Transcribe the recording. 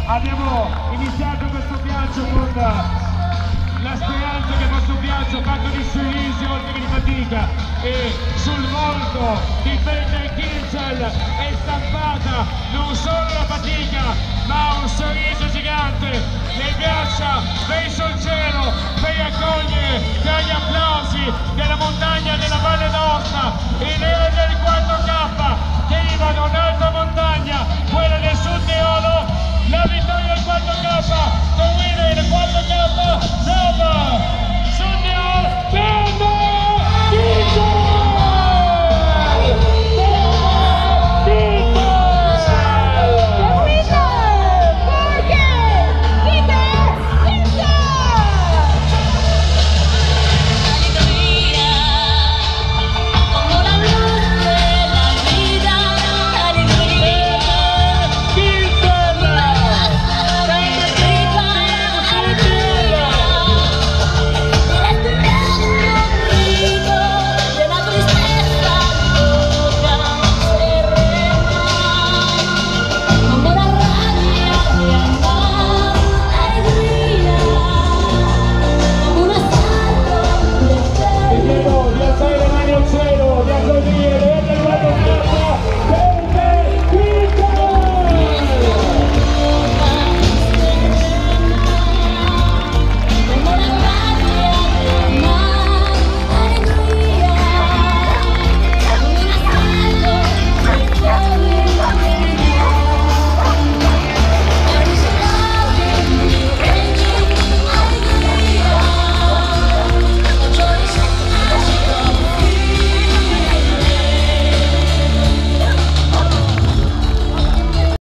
abbiamo iniziato questo viaggio con la speranza che questo viaggio fatto di sorrisi oltre che di fatica, e sul volto di Peter Kirchel è stampata non solo la fatica ma